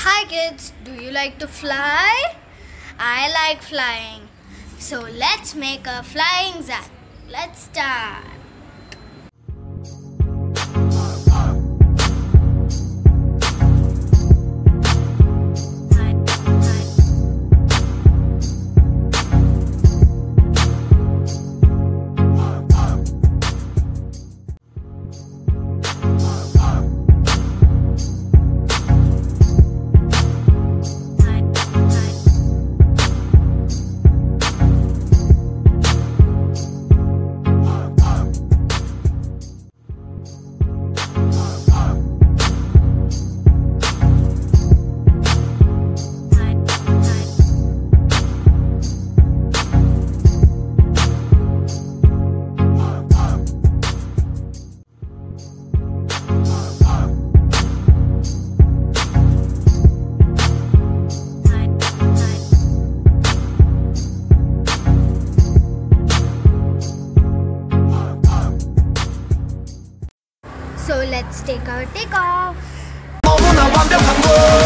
Hi kids, do you like to fly? I like flying. So let's make a flying zap. Let's start. So let's take our takeoff.